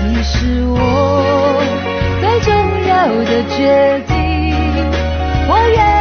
你是我最重要的决定，我愿